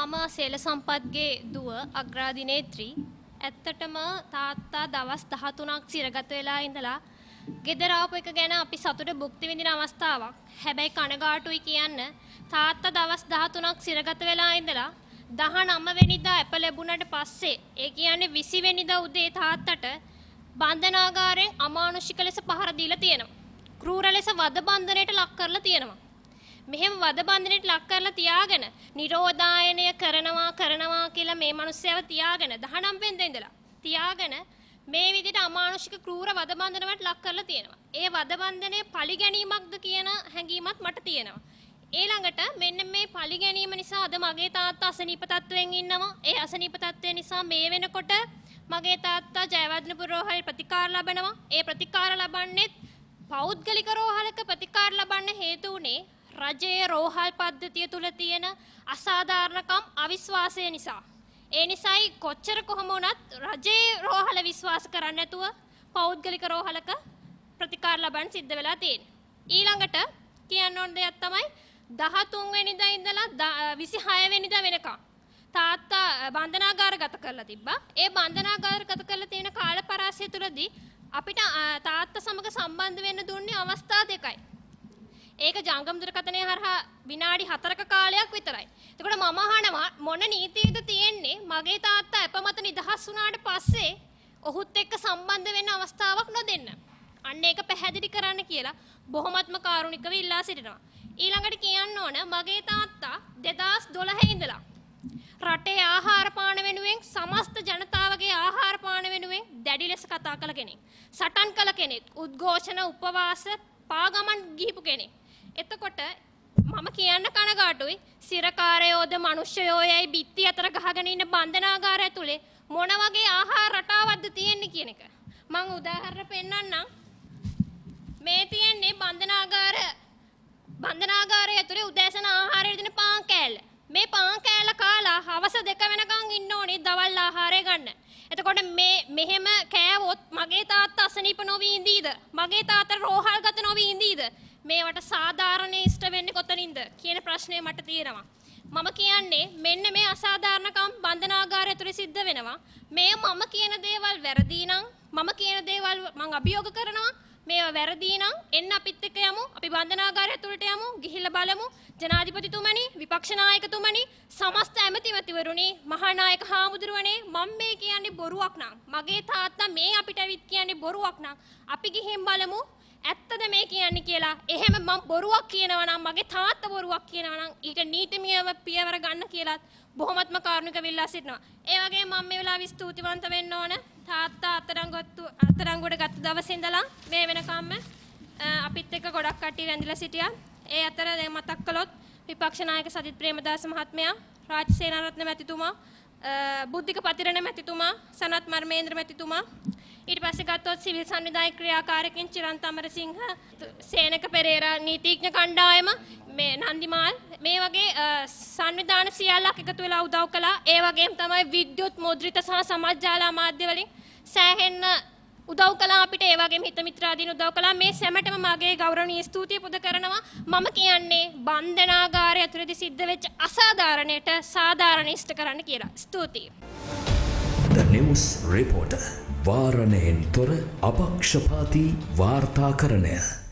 මම සේල සම්පත්ගේ දුව අග්‍රාදිනේත්‍රි ඇත්තටම තාත්තා දවස් 13ක් සිරගත වෙලා ඉඳලා ගෙදර ආපු එක ගැන අපි සතුට භුක්ති විඳින අවස්ථාවක්. හැබැයි කනගාටුයි කියන්න තාත්තා දවස් 13ක් සිරගත වෙලා ඉඳලා 19 වෙනිදා අප ලැබුණාට පස්සේ ඒ කියන්නේ 20 වෙනිදා උදේ තාත්තට බන්ධනාගාරයෙන් අමානුෂික ලෙස පහර දීලා තියෙනවා. ක්‍රූර ලෙස වද බන්ධනයට ලක් කරලා තියෙනවා. මෙහෙම වද බන්ධනයට ලක් කරලා තියාගෙන නිරෝධායනය කරනවා කියලා මේ මිනිස්සයව තියාගෙන 19 වෙනිදා ඉඳලා තියාගෙන මේ විදිහට අමානුෂික ක්‍රූර වද බන්ධනයට ලක් කරලා තියෙනවා. ඒ වද බන්ධනයේ පලි ගැනීමක්ද කියන හැඟීමත් මට තියෙනවා. ඊළඟට මෙන්න මේ පලි ගැනීම නිසා අද මගේ තාත්තා අසනීප තත්වයෙන් ඉන්නවා. ඒ අසනීප තත්වය නිසා මේ වෙනකොට මගේ තාත්තා ජයවර්ධනපුර රෝහලේ ප්‍රතිකාර ලබනවා. ඒ ප්‍රතිකාර ලබන්නේ පෞද්ගලික රෝහලක ප්‍රතිකාර ලබන්න හේතු උනේ රජයේ රෝහල් පද්ධතිය තුල තියෙන අසාධාරණකම් අවිශ්වාසය නිසා. ඒ නිසායි කොච්චර කොහොම වුණත් රජයේ රෝහල විශ්වාස කරන්නේ නැතුව පෞද්ගලික රෝහලක ප්‍රතිකාර ලබන්න සිද්ධ වෙලා තියෙන්නේ. ඊළඟට කියන්න ඕන දෙයක් තමයි 13 වෙනිදා ඉඳලා 26 වෙනිදා වෙනකම් තාත්තා බන්ධනාගාරගත කරලා තිබ්බා. ඒ බන්ධනාගාරගත කරලා තියෙන කාල පරාසය තුලදී අපිට තාත්තා සමග සම්බන්ධ වෙන්න දුන්නේ අවස්ථා දෙකයි. ඒක ජංගම දුරකථනය හරහා විනාඩි 4ක කාලයක් විතරයි. එතකොට මම අහනවා මොන නීතියද තියෙන්නේ මගේ තාත්තා අපමත නිදහස් වුණාට පස්සේ ඔහුත් එක්ක සම්බන්ධ වෙන්න අවස්ථාවක් නොදෙන්න. අන්න ඒක පැහැදිලි කරන්න කියලා බොහොමත්ම කාරුණිකව ඉල්ලා සිටිනවා. ඊළඟට කියන්න ඕන මගේ තාත්තා 2012 ඉඳලා රටේ ආහාර පාන වෙනුවෙන් සමස්ත ජනතාවගේ ආහාර පාන වෙනුවෙන් දැඩි ලෙස කතා කළ කෙනෙක්. සටන් කළ කෙනෙක්. උද්ඝෝෂණ උපවාස පාගමන් ගිහිපු කෙනෙක්. එතකොට මම කියන්න කනගාටුයි සිරකාරයෝද මිනිස්සයෝ යයි බිත්ති අතර ගහගෙන ඉන්න බන්ධනාගාරය ඇතුලේ මොන වගේ ආහාර රටාවක්ද තියෙන්නේ කියන එක. මම උදාහරණ පෙන්නන්නම්. මේ තියෙන්නේ බන්ධනාගාරය ඇතුලේ උදෑසන ආහාරය දෙන පාන් කෑල්ල. මේ පාන් කෑල්ල කාලා හවස 2 වෙනකන් ඉන්න ඕනේ දවල් ආහාරය ගන්න. එතකොට මෙහෙම කෑවොත් මගේ තාත්තා අසනීප නොවි ඉඳීද? මගේ තාත්තා රෝහල්ගත නොවි ඉඳීද? මේවට සාධාරණ ඉෂ්ට වෙන්නේ කොතනින්ද කියන ප්‍රශ්නය මට තියෙනවා. මම කියන්නේ මෙන්න මේ අසාධාරණකම් බන්ධනාගාරය තුල සිද්ධ වෙනවා. මේ මම කියන දේවල් වැරදි නම් මම කියන දේවල් මම අභියෝග කරනවා. මේවා වැරදි නම් එන්න අපිත් එක්ක යමු. අපි බන්ධනාගාරය තුලට යමු. ගිහිල්ලා බලමු. ජනාධිපතිතුමනි, විපක්ෂ නායකතුමනි, සමස්ත ඇමතිවරුනි, මහා නායක හාමුදුරුවනේ මම මේ කියන්නේ බොරුවක් නම් මගේ තාත්තා මේ අපිට ඇවිත් කියන්නේ බොරුවක් නම් අපි ගිහින් බලමු. ඇත්තද මේ කියන්නේ කියලා. එහෙම මම බොරුවක් කියනවා නම් මගේ තාත්තා බොරුවක් කියනවා නම් ඊට නීතිමයව පියවර ගන්න කියලා බොහොමත්ම කාරුණිකව ඉල්ලා සිටිනවා. ඒ වගේම මම මේ වෙලාවේ ස්තුතිවන්ත වෙන්න ඕන. තාත්තා අත්අඩංගුවට ගත්ත දවසේ ඉඳලා මේ වෙනකම්ම අපිත් එක්ක ගොඩක් කට්ටිය රැඳිලා සිටියා. ඒ අතර දැන් මතක් කළොත් විපක්ෂ නායක සජිත් ප්‍රේමදාස මහත්මයා, රාජ් සේනාරත්න මැතිතුමා, බුද්ධික පතිරණ මැතිතුමා, සනත් මර්මේන්ද්‍ර මැතිතුමා, ඊට පස්සේ ගත්තොත් සිවිල් සංවිධායක ක්‍රියාකාරකයන් චිරන්ත අමරසිංහ, සේනක පෙරේරා නීතිඥ කණ්ඩායම, මේ නන්දිමාල් මේ වගේ සංවිධාන සියල්ලක් එකතු වෙලා උදව් කළා. ඒ වගේම තමයි විද්‍යුත් මුද්‍රිත සහ සමාජ මාධ්‍ය වලින් සෑහෙන්න උදව් කළා අපිට. ඒ වගේම හිත මිත්‍රාදීන් උදව් කළා. මේ සැමටම මගේ ගෞරවනීය ස්තුතිය පුද කරනවා. මම කියන්නේ බන්ධනාගාරය ඇතුළේදී සිද්ධ වෙච්ච අසාධාරණයට සාධාරණ ඉෂ්ට කරන්න කියලා. ස්තුතියි. The News Reporter වාරණයෙන් තොර අපක්ෂපාතී වාර්තාකරණය.